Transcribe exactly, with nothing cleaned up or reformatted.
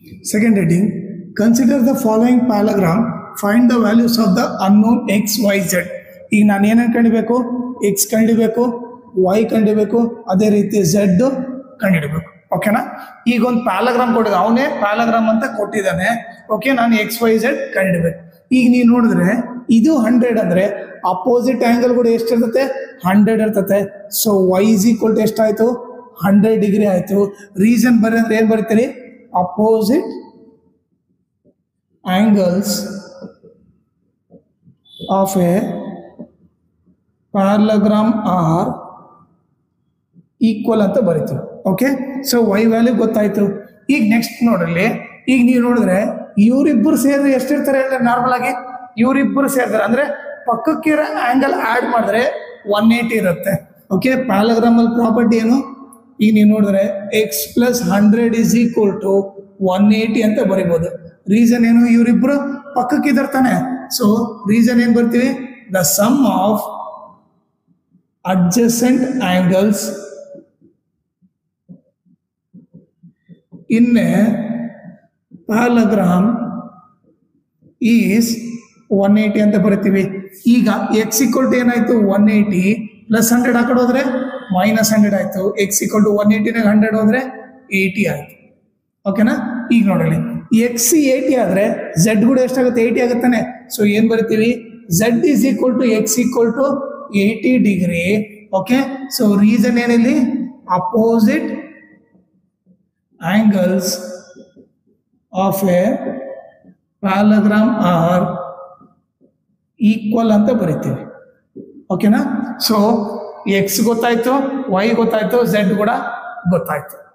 Second heading, consider the following parallelogram, find the values of the unknown x, y, z. ಈಗ ನಾನು ಏನೇನು ಕಂಡಿಬೇಕು, X ಕಂಡಿಬೇಕು, Y ಕಂಡಿಬೇಕು, ಅದೇ ರೀತಿ Z ಕಂಡಿಡಬೇಕು. ಓಕೆನಾ? ಈಗ ಒಂದು ಪ್ಯಾರಾಗ್ರಾಮ್ ಕೊಟ್ಟಿದ್ದ, ಅವನೇ ಪ್ಯಾರಾಗ್ರಾಮ್ ಅಂತ ಕೊಟ್ಟಿದ್ದಾನೆ. ಓಕೆ, ನಾನು ಎಕ್ಸ್ ವೈ ಝೆಡ್ ಕಂಡಿಡಬೇಕು. ಈಗ ನೀವು ನೋಡಿದ್ರೆ ಇದು ಹಂಡ್ರೆಡ್ ಅಂದ್ರೆ ಅಪೋಸಿಟ್ ಆಂಗಲ್ ಕೂಡ ಎಷ್ಟಿರ್ತತೆ, ಹಂಡ್ರೆಡ್ ಇರ್ತತೆ. So y is equal to ಎಷ್ಟಾಯ್ತು, ಹಂಡ್ರೆಡ್ ಡಿಗ್ರಿ ಆಯ್ತು. ರೀಸನ್ ಬರೀ ಅಂದ್ರೆ ಏನ್ ಬರೀತೀರಿ, opposite angles of a parallelogram are equal ಅಂತ ಬರೀತೀವಿ. ಓಕೆ, ಸೊ ವೈ ವ್ಯಾಲ್ಯೂ ಗೊತ್ತಾಯ್ತು. ಈಗ ನೆಕ್ಸ್ಟ್ ನೋಡ್ರಲ್ಲಿ, ಈಗ ನೀವು ನೋಡಿದ್ರೆ ಇವರಿಬ್ಬರು ಸೇರಿದ್ರೆ ಎಷ್ಟಿರ್ತಾರೆ ಅಂದ್ರೆ, ನಾರ್ಮಲ್ ಆಗಿ ಇವರಿಬ್ಬರು ಸೇರ್ತಾರೆ ಅಂದ್ರೆ ಪಕ್ಕಕ್ಕಿರೋ ಆಂಗಲ್ ಆಡ್ ಮಾಡಿದ್ರೆ ಒನ್ ಏಯ್ಟಿ ಇರುತ್ತೆ. ಓಕೆ, ಪ್ಯಾರಲೋಗ್ರಾಮ್ ಅಲ್ಲಿ ಪ್ರಾಪರ್ಟಿ ಏನು, ಈಗ ನೀವು ನೋಡಿದ್ರೆ x plus hundred is equal to one eighty ಅಂತ ಬರಿಬೋದು. ರೀಸನ್ ಏನು, ಇವರಿಬ್ರು ಪಕ್ಕಕ್ಕಿದ್ದಾರೆ ತಾನೆ. ಸೊ ರೀಸನ್ ಏನ್ ಬರ್ತೀವಿ, the sum of adjacent angles in a parallelogram is one eighty ಅಂತ ಬರಿತೀವಿ. ಈಗ ಎಕ್ಸ್ ಈಕ್ವಲ್ ಟು ಏನಾಯ್ತು, ಒನ್ ಏಯ್ಟಿ ಪ್ಲಸ್ ಹಂಡ್ರೆಡ್ ಆ ಕಡೆ ಹೋದ್ರೆ ಮೈನಸ್ ಹಂಡ್ರೆಡ್ ಆಯ್ತು. ಎಕ್ಸ್ ಈಕ್ವಲ್ ಟು ಒನ್ ಏಯ್ಟಿನಾಗ ಹಂಡ್ರೆಡ್ ಹೋದ್ರೆ ಏಯ್ಟಿ ಆಯ್ತು. ಓಕೆನಾ? ಈಗ ನೋಡಲಿ, ಎಕ್ಸ್ ಏಯ್ಟಿ ಆದ್ರೆ ಝೆಡ್ ಕೂಡ ಎಷ್ಟಾಗುತ್ತೆ, ಏಯ್ಟಿ ಆಗುತ್ತಾನೆ. ಸೊ ಏನ್ ಬರಿತೀವಿ, z is equal to x equal to eighty degree. Okay, so reason ಏನಿಲ್ಲಿ, opposite angles of a parallelogram are equal ಅಂತ ಬರಿತೀವಿ. ಓಕೆನಾ? ಸೊ ಎಕ್ಸ್ ಗೊತ್ತಾಯ್ತು, ವೈ ಗೊತ್ತಾಯ್ತು, ಝೆಡ್ ಕೂಡ ಗೊತ್ತಾಯ್ತು.